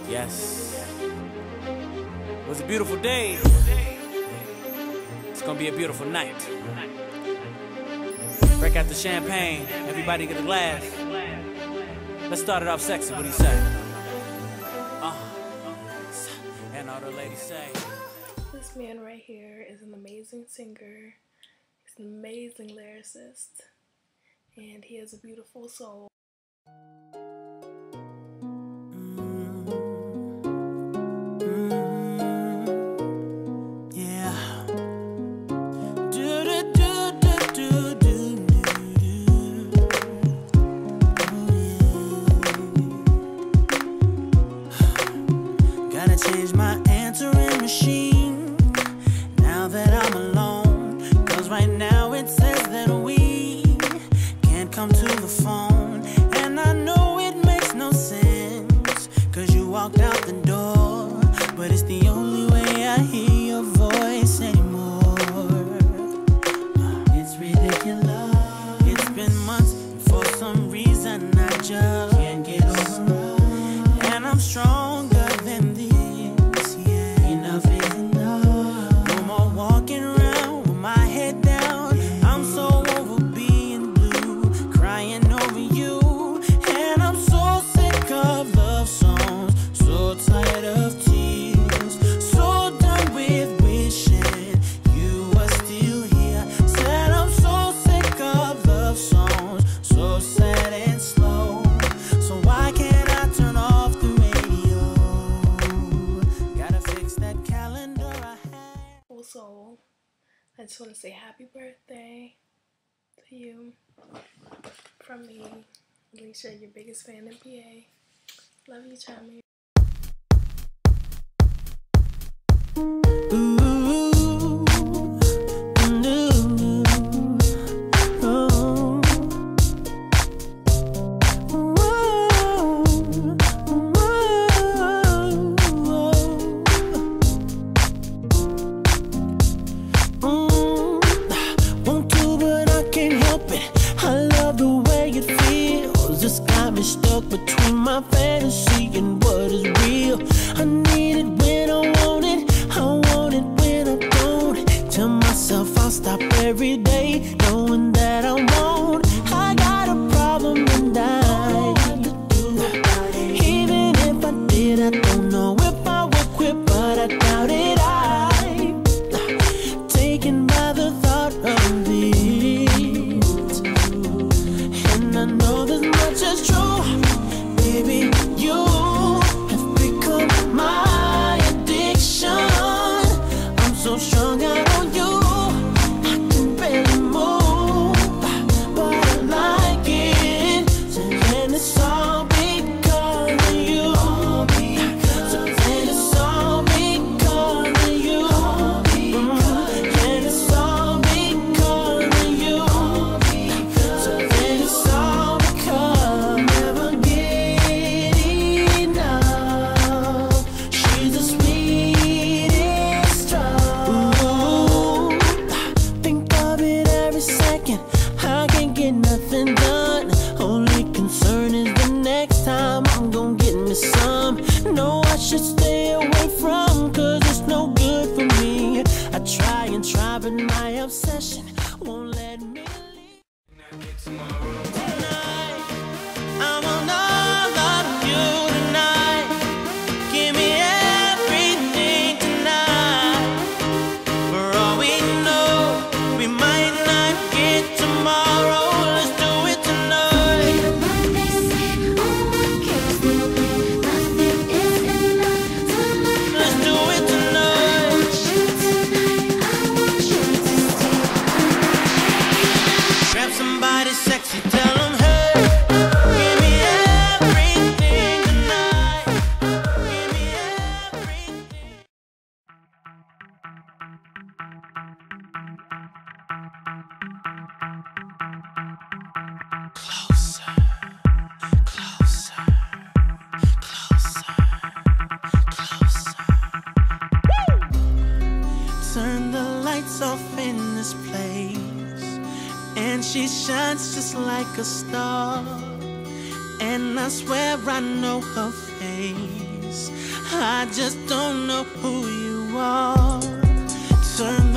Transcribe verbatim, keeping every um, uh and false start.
Yes. It was a beautiful day. It's gonna be a beautiful night. Break out the champagne. Everybody get a glass. Let's start it off sexy. What do you say? Uh, and all the ladies say. This man right here is an amazing singer. He's an amazing lyricist. And he has a beautiful soul. Change my answering machine now that I'm alone, cause right now it says that we can't come to the phone. And I know it makes no sense, cause you walked out the door, but it's the only way I hear your voice anymore. It's ridiculous. It's been months, and for some reason I just can't get over it. And I'm stronger than this. Soul. I just want to say happy birthday to you from me, Alicia, your biggest fan in P A. Love you, Chami. Stuck between my fantasy and what is real. I need it when I want it, I want it when I don't. Tell myself I'll stop every day, knowing that I won't. I got a problem and I even if I did, I don't know if I would quit, but I doubt it. I taken by the thought of it, and I know this much is true. Baby, you have become my addiction. I'm so strung out on you, I can barely move, but I like it. And it's all because of you. So and it's all because of you. And it's all because of you. So and it's all because never get nothing done. Only concern is the next time I'm gonna get me some. No, I should stay away from, cause it's no good for me. I try and try, but my obsession won't let me leave. Tonight, I want all of you tonight. Give me everything tonight. For all we know, we might not get tomorrow. She shines just like a star, and I swear I know her face. I just don't know who you are. Turn